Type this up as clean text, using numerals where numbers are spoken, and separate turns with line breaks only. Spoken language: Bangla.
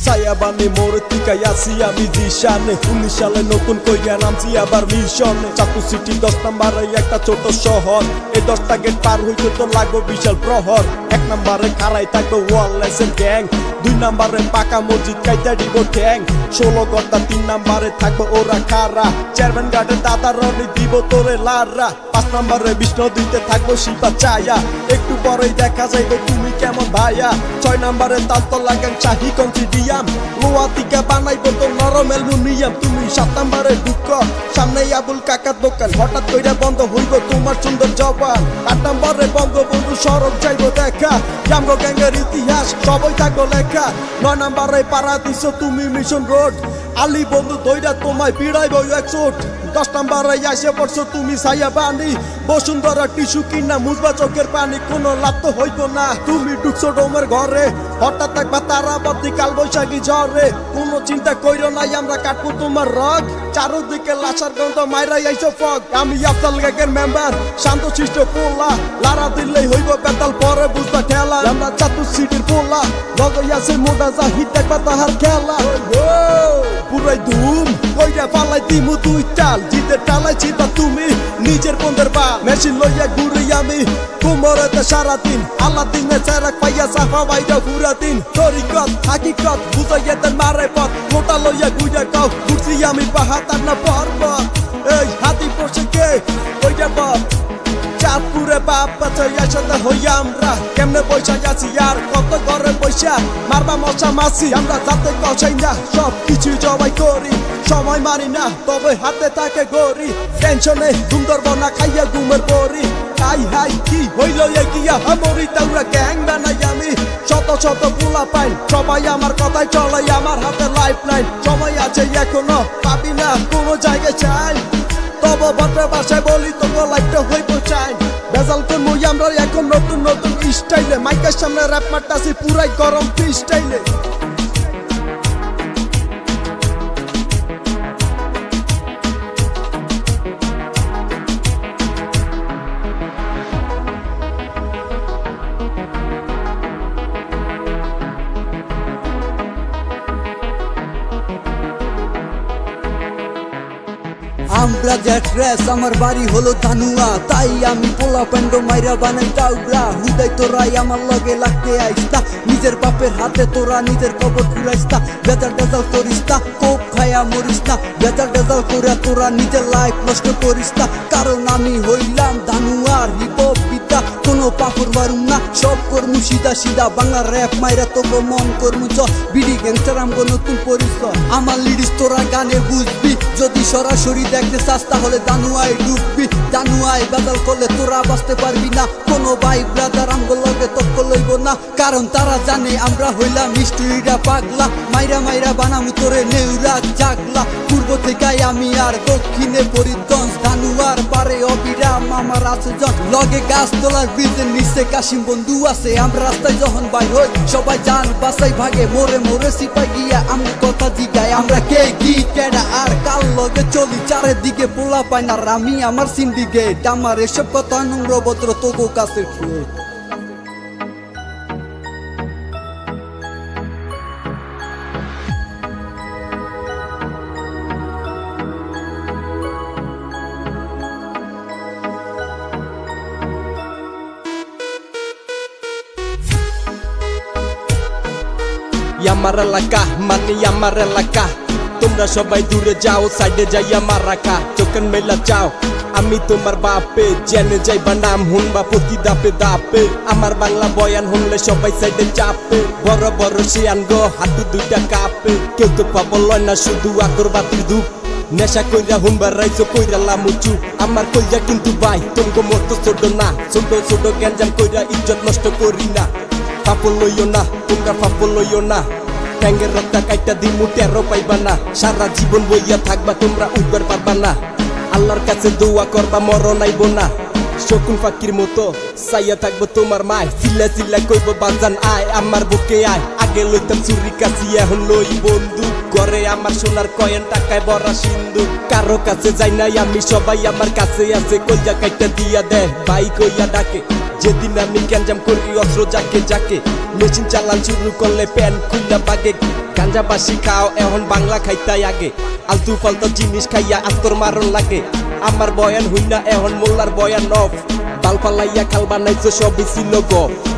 ছায়াবানে মোর টিকাই আছি আমি জিশানে 19 সালে নতুন কইরা নামছি আবার মিশনে চাঁদপুর সিটি 10 নম্বরে একটা ছোট শহর এই 10টা গেট পার হইতে তো লাগবে বিশাল প্রহর 1 নম্বরে খাড়াই থাকবে ওয়ারলেসের গ্যাং 2 নম্বরে পাকা মসজিদ কাইতা দিব ঠ্যাং 16 ঘন্টা 3 নম্বরে থাকবে ওরা খারা চেয়ারম্যান গার্ডের দাদা রনি দিব তোরে লারা 5 নম্বরে বিষ্ণু দিতে থাকবো শিপা চায়া একটু পরেই দেখা যাইবে তুমি কেমন ভাইয়া 6 নম্বরে তালতলা গ্যাং চাহি কনসিডিয়াম লোয়া থেকে বানাইবো তো নরম অ্যালুমিনিয়াম তুমি 7 নম্বরে ঢুক সামনে আবুল কাকার দোকান হঠাৎ কইরা বন্ধ হইব তোমার সুন্দর জবান 8 নম্বরে বঙ্গবন্ধু সড়ক যাইবো দেখা আমগো গ্যাংয়ের ইতিহাস সবই থাকবো লেখা 9 নম্বরে পাড়া দিছো তুমি মিশন রোড আলী বন্ধু দইরা তোমায় পিড়াইবো 110 নম্বরে আসে পড়ছো তুমি ছায়াবানি বসুন্ধরা টিস্যু কিনা মুজবা চোখের পানি কোনো লাভ তো হইব না তুমি ঢুকছো ডোমের ঘরে হঠাৎ একবার তারাবাতি কাল বৈশাখী ঝড়ে কোনো চিন্তা কইরো নাই আমরা কাটবো তোমার রগ চারদিকে লাশার গন্ধ মাইরাই আইছো ফগ আমি আফজাল গ্যাংয়ের মেম্বার শান্ত শিষ্ট পোলা লারা দিলেই হইব বেতাল পরে বুঝবা ঠেলা আমরা চাঁদপুর সিটির পোলা লগই আছে মোটা জাহিদ দেখবা তাহার খেলা পুরাই ধুম কইরা পালাই দিমু দুই টাল জিতে টালাই চিন্তা তুমি নিজের বন্ধের বা মেশিন লইয়া ঘুরি আমি কুমোরেতে সারাদিন আল্লাহ দিনে চেরাক পাইয়া সাফা বাইরা পুরা দিন তরিকত হাকিকত বুঝাইয়া তার মারে পথ মোটা লইয়া ঘুরে কাউ ঘুরছি আমি পাহাড় না পর্বত এই হাতি পড়ছে কে কইরা বাপ চাঁদপুরে বাপ বাচ্চা সাথে হইয়া আমরা কেমনে পয়সা আছি আর কত ঘরে পয়সা মারবা মশা মাছি আমরা যাতে কষাই না সব কিছু জবাই করি সময় মারি না তবে হাতে থাকে গড়ি টেনশনে ঘুম ধরবো না খাইয়া ঘুমের পরি হাই হাই কি হইল এগিয়া আমরি তাওরা গ্যাং বানাই আমি শত শত পোলা পাই সবাই আমার কথাই চলে আমার হাতে লাইফ লাইন সময় আছে এখনো পাবি না কোনো জায়গায় চাই তবে ভদ্র ভাষায় বলি তোকে লাইফটা হইব চাই বেজাল করবো আমরা এখন নতুন নতুন স্টাইলে মাইকের সামনে র্যাপ মারতাছি পুরাই গরম ফ্রি স্টাইলে
আমরা জ্যাট রেস আমার বাড়ি হলো ধানুয়া তাই আমি পোলা প্যান্ড মাইরা বানাই টাউরা হুদাই তোরাই আমার লগে লাগতে আইস্তা নিজের বাপের হাতে তোরা নিজের কবর খুলাইস্তা বেজাল টেজাল করিস্তা কোপ খায়া মরিস্তা বেজাল টেজাল করে তোরা নিজের লাইফ নষ্ট করিস্তা কারণ আমি হইলাম ধানুয়ার হিপহপ পিতা কোনো পাপড় মারুম না সব করমু সিধা সিধা বাংলা র্যাপ মাইরা তোকে মন করমু চ বিডি গ্যাংস্টার আমগো নতুন পরিচয় আমার লিরিক্স তোরা গানে বুঝবি যদি সরাসরি দেখতে চাস তাহলে দানুয়ায় ঢুকবি দানুয়ায় বাদাল করলে তোরা বাঁচতে পারবি না কোনো ভাই ব্রাদার আমগো লগে তক্ক লইব না কারণ তারা জানে আমরা হইলাম মিস্ট্রিরা পাগলা মাইরা মাইরা বানামু তোরে নেউরা জাগলা পূর্ব থেকে আমি আর দক্ষিণে পরিগঞ্জ ধানুয়ার পারে অবিরাম আমার আছে জন লগে গাছ তোলার ব্রিজের নিচে কাশিম বন্ধু আছে আমরা রাস্তায় যখন বাইর হই সবাই জান বাসাই ভাগে মোরে মোরে সিপাই গিয়া আমি কথা জিগাই আমরা কে কি কেডা আর কাল লগে চলি চারিদিকে পোলা পাই না আমি আমার সিন্ডিকেট আমার এসব কথা নম্রভদ্র তোগো কাছের খেয়ে
আমার এলাকা মানে আমার এলাকা তোমরা সবাই দূরে যাও সাইডে যাইয়া মারাকা চোখের মেলা চাও আমি তোমার বাপে জেনে যাইবা নাম হুনবা প্রতি দাপে দাপে আমার বাংলা বয়ান হুনলে সবাই সাইডে চাপে বড় বড় শিয়ান গো হাঁটু দুইটা কাপে কেউ তো পাবল না শুধু আগরবাতির ধূপ নেশা কইরা হুনবার রাইছো কইরা লামুচু আমার কইরা কিন্তু ভাই তোমগো মতো ছোট না ছোট ছোট গ্যাঞ্জাম কইরা ইজ্জত নষ্ট করি না পাপল লইও না তোমরা পাপল লইও না ট্যাঙ্গের রক্তা কাইটা দিমু টেরো পাইবা না সারা জীবন বইয়া থাকবা তোমরা উঠবার পারবা না আল্লাহর কাছে দোয়া করবা মরণ আইব না শকুন পাখির মতো চাইয়া থাকবো তোমার মায় চিল্লা চিল্লা কইব বাজান আয় আমার বুকে আয় আগে লইতাম চুরি কাছি এখন লই বন্ধু করে আমার সোনার কয়েন টাকায় ভরা সিন্ধু কারো কাছে যাই নাই আমি সবাই আমার কাছে আছে কইয়া কাইটা দিয়া দেয় ভাই কইয়া ডাকে যেদিন আমি গ্যাঞ্জাম করি অস্ত্র যাকে যাকে মেশিন চালান শুরু করলে প্যান খুলনা বাগে গাঞ্জা বাসি খাও এখন বাংলা খাইতাই আগে আলতু ফালতু জিনিস খাইয়া আস্তর মারণ লাগে আমার বয়ান হইনা এখন মোল্লার বয়ান নফ বাল পালাইয়া খাল বানাইছো সবই ছিল গপ